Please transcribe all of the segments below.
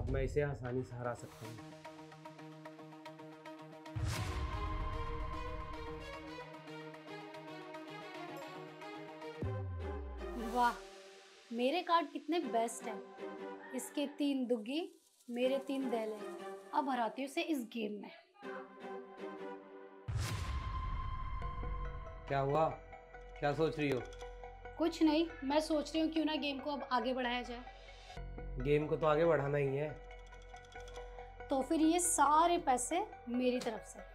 अब मैं इसे आसानी से हरा सकता हूँ। वाह, मेरे कार्ड कितने बेस्ट हैं। इसके 3 दुग्गी, मेरे 3 दहले। अब हराती हूँ इसे इस गेम में। क्या हुआ? क्या सोच रही हो? कुछ नहीं, मैं सोच रही हूँ क्यों ना गेम को अब आगे बढ़ाया जाए। गेम को तो आगे बढ़ाना ही है। तो फिर ये सारे पैसे मेरी तरफ से।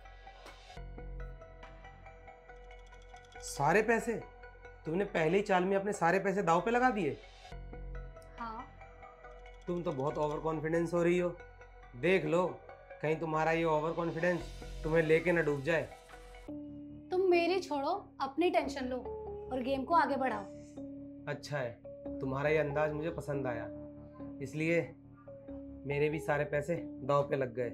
सारे पैसे? तुमने पहले ही चाल में अपने सारे पैसे दांव पे लगा दिए? हाँ, तुम तो बहुत ओवर कॉन्फिडेंस हो रही हो। देख लो, कहीं तुम्हारा ये ओवर कॉन्फिडेंस तुम्हें लेके ना डूब जाए। तुम मेरी छोड़ो, अपनी टेंशन लो और गेम को आगे बढ़ाओ। अच्छा है, तुम्हारा ये अंदाज मुझे पसंद आया, इसलिए मेरे भी सारे पैसे दांव पे लग गए।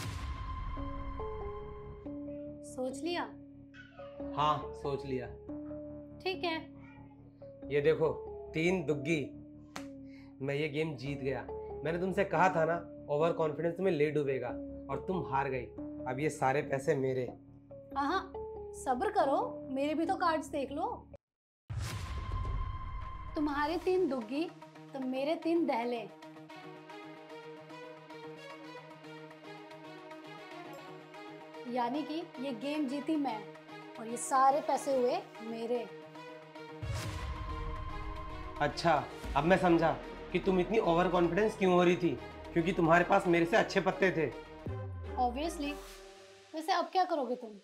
सोच लिया? हाँ, सोच लिया। ठीक है। ये देखो, 3 दुग्गी। मैं ये गेम जीत गया। मैंने तुमसे कहा था ना, ओवर कॉन्फिडेंस तुम्हें ले डूबेगा, और तुम हार गई। अब ये सारे पैसे मेरे। हाँ, सब्र करो, मेरे भी तो कार्ड्स देख लो। तुम्हारे 3 दुग्गी तो मेरे 3 दहले। यानी कि ये गेम जीती मैं और ये सारे पैसे हुए मेरे। अच्छा, अब मैं समझा कि तुम इतनी ओवर कॉन्फिडेंस क्यों हो रही थी, क्योंकि तुम्हारे पास मेरे से अच्छे पत्ते थे। ऑब्वियसली। वैसे अब क्या करोगे तुम?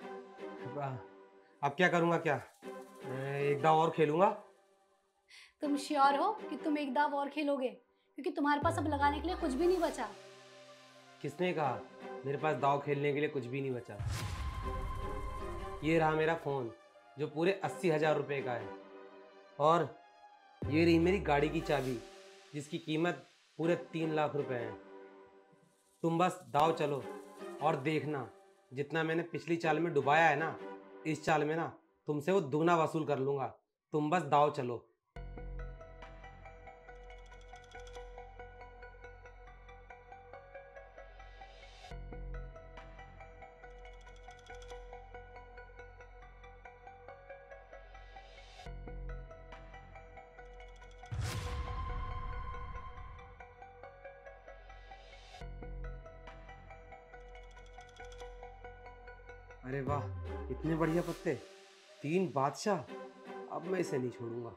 अब क्या करूँगा? क्या एक दाव और खेलूंगा। तुम श्योर हो कि तुम एक दाव और खेलोगे? क्योंकि तुम्हारे पास अब लगाने के लिए कुछ भी नहीं बचा। किसने कहा मेरे पास दाव खेलने के लिए कुछ भी नहीं बचा? ये रहा मेरा फ़ोन, जो पूरे 80,000 रुपये का है, और ये रही मेरी गाड़ी की चाबी, जिसकी कीमत पूरे 3 लाख रुपए है। तुम बस दाव चलो और देखना, जितना मैंने पिछली चाल में डुबाया है ना, इस चाल में ना तुमसे वो दुगना वसूल कर लूँगा। तुम बस दाव चलो। अरे वाह, इतने बढ़िया पत्ते, 3 बादशाह। अब मैं इसे नहीं छोड़ूंगा।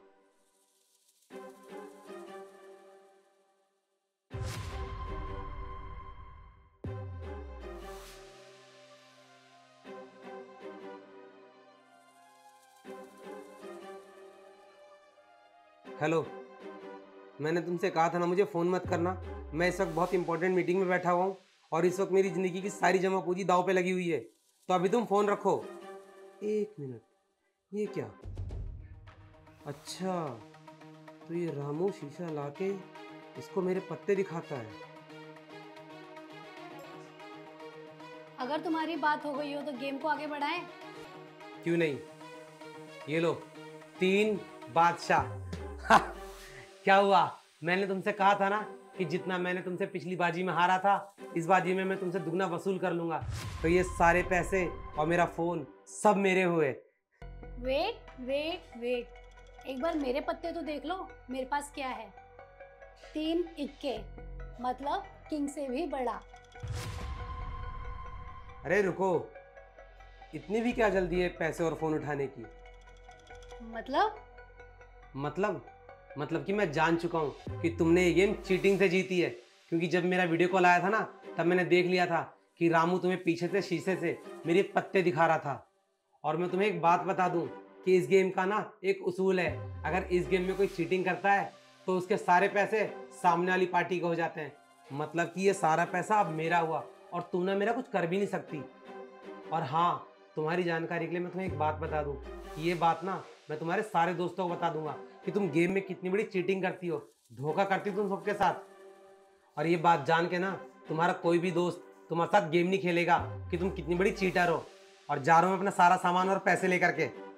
हेलो, मैंने तुमसे कहा था ना मुझे फ़ोन मत करना। मैं इस वक्त बहुत इंपॉर्टेंट मीटिंग में बैठा हुआ हूँ, और इस वक्त मेरी ज़िंदगी की सारी जमा पूंजी दाव पे लगी हुई है। तो अभी तुम फ़ोन रखो। 1 मिनट, ये क्या? अच्छा, तो ये रामू शीशा लाके इसको मेरे पत्ते दिखाता है। अगर तुम्हारी बात हो गई हो तो गेम को आगे बढ़ाएं। क्यों नहीं? ये लो, 3 बादशाह। क्या हुआ? मैंने तुमसे कहा था ना कि जितना मैंने तुमसे पिछली बाजी में हारा था, इस बाजी में मैं तुमसे दुगना वसूल कर लूंगा। तो ये सारे पैसे और मेरा फोन सब मेरे हुए। वेट वेट वेट, एक बार मेरे पत्ते तो देख लो, मेरे पास क्या है। 3 इक्के, मतलब किंग से भी बड़ा। अरे रुको, इतनी भी क्या जल्दी है पैसे और फोन उठाने की? मतलब कि मैं जान चुका हूँ कि तुमने ये गेम चीटिंग से जीती है, क्योंकि जब मेरा वीडियो कॉल आया था ना, तब मैंने देख लिया था कि रामू तुम्हें पीछे से शीशे से मेरे पत्ते दिखा रहा था। और मैं तुम्हें एक बात बता दूं कि इस गेम का ना एक उसूल है, अगर इस गेम में कोई चीटिंग करता है तो उसके सारे पैसे सामने वाली पार्टी के हो जाते हैं। मतलब कि ये सारा पैसा अब मेरा हुआ, और तुम ना मेरा कुछ कर भी नहीं सकती। और हाँ, तुम्हारी जानकारी के लिए मैं तुम्हें एक बात बता दूं कि ये बात ना मैं तुम्हारे सारे दोस्तों को बता दूंगा कि तुम गेम में कितनी बड़ी चीटिंग करती हो, धोखा करती हो तुम सबके साथ। और ये बात जान के ना तुम्हारा कोई भी दोस्त तुम्हारे साथ गेम नहीं खेलेगा कि तुम कितनी बड़ी चीटर हो। और जा रहा हूँ मैं अपना सारा सामान और पैसे लेकर के।